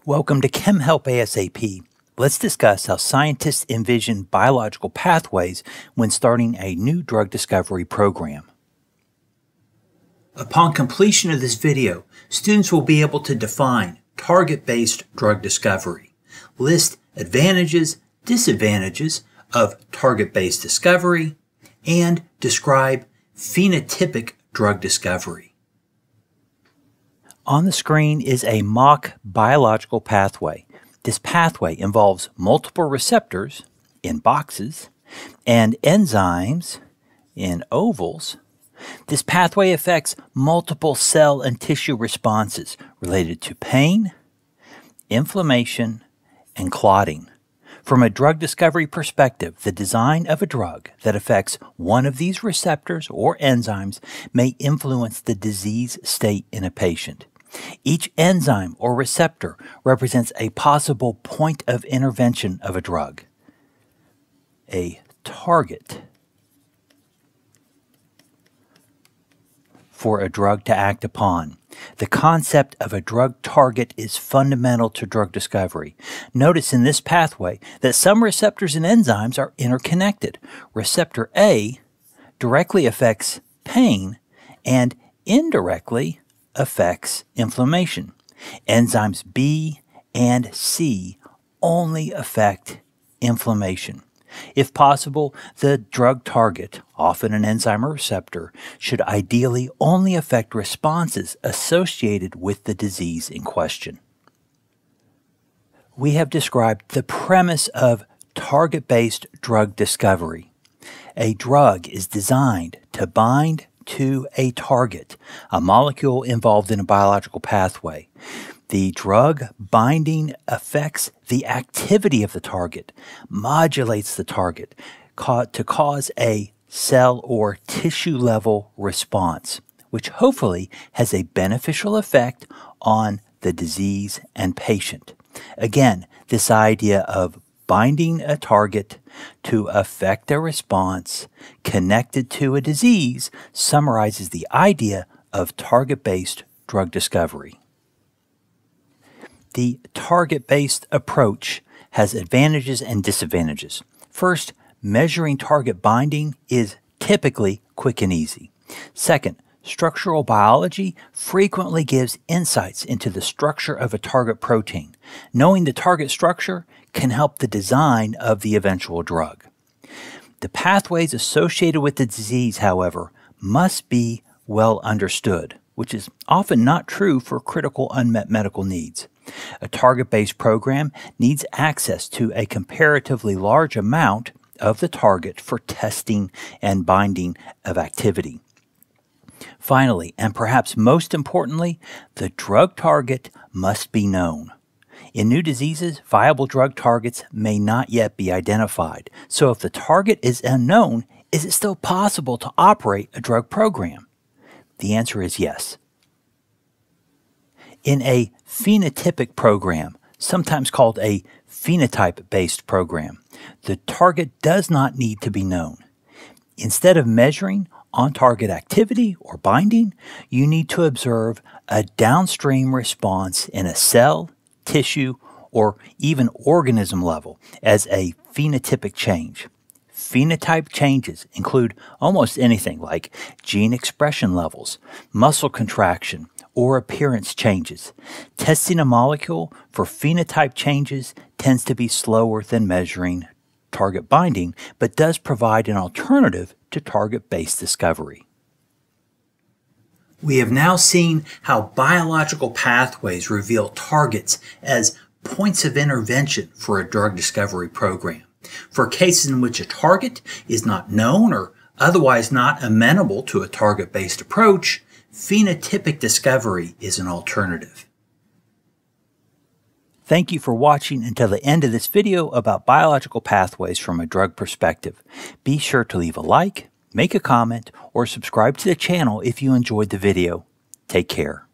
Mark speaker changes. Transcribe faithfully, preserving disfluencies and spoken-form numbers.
Speaker 1: Welcome to Chem Help ASAP. Let's discuss how scientists envision biological pathways when starting a new drug discovery program. Upon completion of this video, students will be able to define target-based drug discovery, list advantages, disadvantages of target-based discovery, and describe phenotypic drug discovery. On the screen is a mock biological pathway. This pathway involves multiple receptors in boxes and enzymes in ovals. This pathway affects multiple cell and tissue responses related to pain, inflammation, and clotting. From a drug discovery perspective, the design of a drug that affects one of these receptors or enzymes may influence the disease state in a patient. Each enzyme or receptor represents a possible point of intervention of a drug, a target for a drug to act upon. The concept of a drug target is fundamental to drug discovery. Notice in this pathway that some receptors and enzymes are interconnected. Receptor A directly affects pain and indirectly affects inflammation. Enzymes B and C only affect inflammation. If possible, the drug target, often an enzyme or receptor, should ideally only affect responses associated with the disease in question. We have described the premise of target-based drug discovery. A drug is designed to bind to a target, a molecule involved in a biological pathway. The drug binding affects the activity of the target, modulates the target ca- to cause a cell or tissue level response, which hopefully has a beneficial effect on the disease and patient. Again, this idea of binding a target to affect a response connected to a disease summarizes the idea of target-based drug discovery. The target-based approach has advantages and disadvantages. First, measuring target binding is typically quick and easy. Second, structural biology frequently gives insights into the structure of a target protein. Knowing the target structure can help the design of the eventual drug. The pathways associated with the disease, however, must be well understood, which is often not true for critical unmet medical needs. A target-based program needs access to a comparatively large amount of the target for testing and binding of activity. Finally, and perhaps most importantly, the drug target must be known. In new diseases, viable drug targets may not yet be identified. So if the target is unknown, is it still possible to operate a drug program? The answer is yes. In a phenotypic program, sometimes called a phenotype-based program, the target does not need to be known. Instead of measuring on-target activity or binding, you need to observe a downstream response in a cell, tissue, or even organism level as a phenotypic change. Phenotype changes include almost anything like gene expression levels, muscle contraction, or appearance changes. Testing a molecule for phenotype changes tends to be slower than measuring target binding, but does provide an alternative to target-based discovery. We have now seen how biological pathways reveal targets as points of intervention for a drug discovery program. For cases in which a target is not known or otherwise not amenable to a target-based approach, phenotypic discovery is an alternative. Thank you for watching until the end of this video about biological pathways from a drug perspective. Be sure to leave a like, make a comment, or subscribe to the channel if you enjoyed the video. Take care.